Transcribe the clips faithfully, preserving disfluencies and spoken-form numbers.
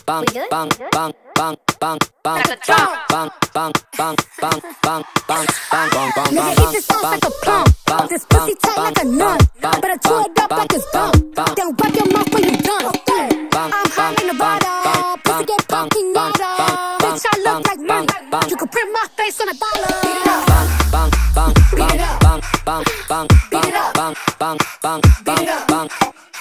bang, bang, bang, bang, bang, bang, bang, bang, bang, bang, bang, bang, bang, bang, bang, Nigga, eat this sauce like a plum. This pussy tight like a nun. Better chew it up like it's bum. Then wipe your mouth when you done. I'm high in Nevada. Pussy get fucking yada. Bitch, I look like money. You can print my face on a dollar. Beat it up. bang, bang, Beat it up. bang, bang, bang, Beat it up. bang, bang, bang, Beat it up. bang.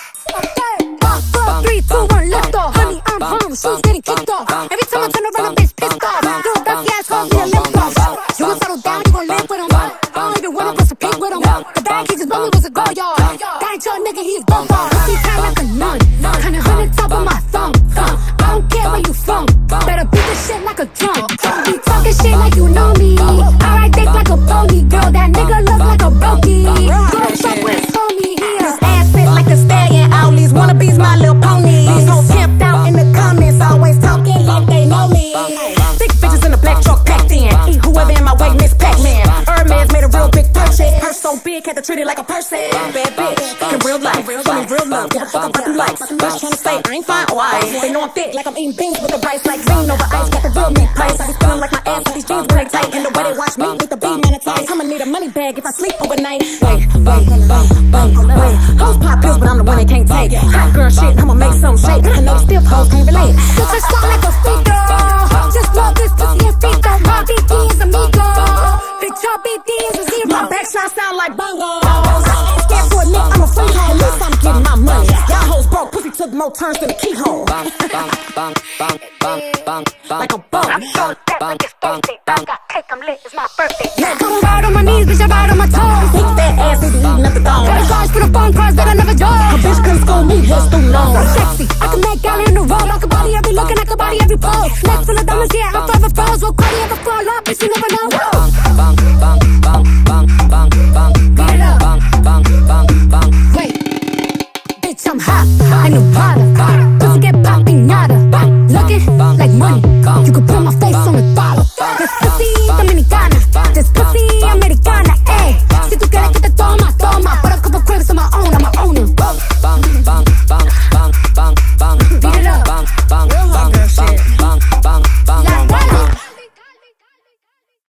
Okay. Five, four, three, two, one, lift off. Honey, I'm home. She's getting kicked off. Every time I turn around, a bitch pissed off. Little dusty ass hoes need a lip gloss. You gon' settle down, you gon' live with him. I don't even wanna put some pink with him. The bag he just bought me was a go yard. That ain't your nigga, he's Bongos. Pussy tight like a nun. Kinda honey top of my thumb. I don't care where you from. Better beat this shit like a drum. Be talking shit like you know me. I ride dick like a pony. Girl, that nigga look like a brokey. Don't fuck with homie. His ass fit like a Stallion. All these wannabes, my little pony. These hoes camped out in the comments, always talking like they know me. Thick bitches in a black truck packed in. Eat whoever in my way, Miss Pac-Man. Hermes made a real big purchase. Purse so big, had to treat it like a person. Bad bitch, in real life, show me real love. Give a fuck about them likes. Bitch tryna say I ain't fine or ice. They know I'm thick, like I'm eating beans with the rice. Like green over ice, got the real meat price. I be feeling like my ass with these jeans when they tight. And the way they watch me with the beam monetized. I'ma need a money bag if I sleep overnight. Wait, wait, wait, wait, wait. Hoes pop pills, but I'm the one they can't take. Hot girl shit, I'ma make some shake. I know stiff hoes can't relate. Bitch, I sound like a freak girl. Just love this pussy and feet though. My B D is amigo. Bitch, your B D is a zero. My back shot sound like bongos. Scared for a lick, I'm a free hoe. At least I'm getting my money. Y'all hoes broke, pussy took more turns than a keyhole. Bang, bang, bang, bang, bang, bang, bang. Like a bone. I'm so dead like it's Thursday. I got cake, I'm lit, it's my birthday. Yeah, come ride on my knees, bitch, I ride on my toes. Eat that ass, baby, eating up the dog. Got a charge for the phone calls that I never do. A bitch couldn't school me, what's too long? I'm sexy, I can make gallon in the road. I can body every look and I can body every pose. Neck full of diamonds, yeah, I'm forever froze. Will Cardi ever fall up, bitch, you never know. Bang, bang, bang, bang, bang, bang, Beat it up. bang, bang, bang, bang. Wait, bitch, I'm hot, I know Prada. Pussy get popping nada. Looking like money, you can put my face on a dollar. This pussy, Dominican.